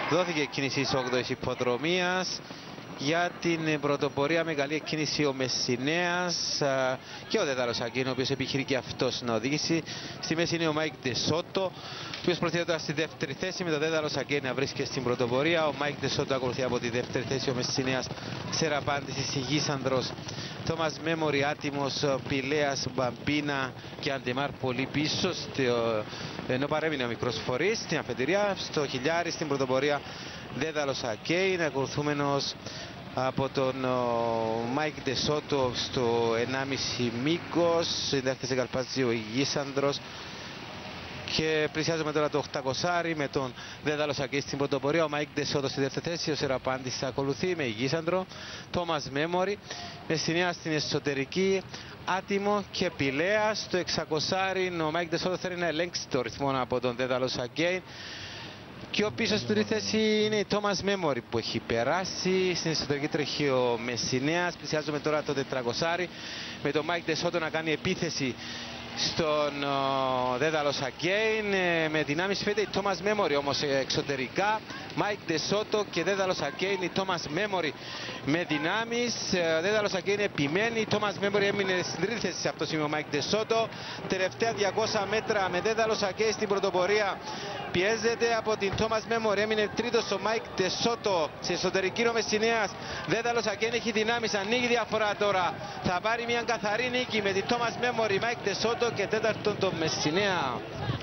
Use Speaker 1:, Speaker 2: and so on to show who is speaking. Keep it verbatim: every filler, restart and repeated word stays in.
Speaker 1: Δόθηκε κίνηση της όγδοης υποδρομίας. Για την πρωτοπορία με καλή εκκίνηση ο Μεσσηνέας και ο Δέδαλος Ακέιν, ο οποίος επιχειρεί και αυτός να οδηγήσει. Στη μέση είναι ο Μάικ Ντεσότο, ο οποίος προτείνεται στη δεύτερη θέση, με το Δέδαλος Ακέιν να βρίσκεται στην πρωτοπορία. Ο Μάικ Ντεσότο ακολουθεί από τη δεύτερη θέση, ο Μεσσηνέας Σεραπάντης, Σιγίσανδρος, Τόμας Μέμορι, Άτιμος, Πηλέας, Μπαμπίνα και Αντεμάρ πολύ πίσω, στο... ενώ παρέμεινε ο μικρός φορής στην αφετηρία. Στο χιλιάρι στην πρωτοπορία Δέδαλος Ακέιν, ακολουθούμενος από τον Μάικ Ντεσότο στο ενάμιση μήκος, συντάχθηκε καλπάζει ο Ιγίσανδρος και πλησιάζουμε τώρα το οκτακόσια με τον Δέδαλος Ακέιν στην πρωτοπορία. Ο Μάικ Ντεσότο στη δεύτερη θέση, ο Σεραπάντης ακολουθεί με Ιγίσανδρο, Τόμας Μέμορι, Μεσσηνέα στην εσωτερική, Άτιμο και Πηλέα. Στο εξακόσια ο Μάικ Ντεσότο θέλει να ελέγξει το ρυθμό από τον Δέδαλος Ακέιν. Και ο πίσω στην τρίτη θέση είναι η Τόμας Μέμορι που έχει περάσει. Στην εσωτερική τρέχει ο Μεσσηνέας. Πλησιάζουμε τώρα το τετρακόσια με τον Μάικ Ντεσότο να κάνει επίθεση στον Δέδαλος Ακέιν. Με δυνάμεις φαίνεται η Τόμας Μέμορι όμως εξωτερικά. Μάικ Ντεσότο και Δέδαλος Ακέιν, η Τόμας Μέμορι με δυνάμεις. Δέδαλος Ακέιν επιμένει, η Τόμας Μέμορι έμεινε στην τρίτη θέση σε αυτό το σημείο. Μάικ Ντεσότο, τελευταία διακόσια μέτρα με Δέδαλος Ακέιν στην πρωτοπορία. Πιέζεται από την Τόμας Μέμορι, έμεινε τρίτος ο Μάικ Ντεσότο. Σε εσωτερική ο Μεσσηνέας, Δέδαλος Ακέιν έχει δυνάμεις, ανοίγει διαφορά τώρα. Θα πάρει μια καθαρή νίκη με την Τόμας Μέμορι, Μάικ Ντεσότο και τέταρτον τον Μεσσηνέα.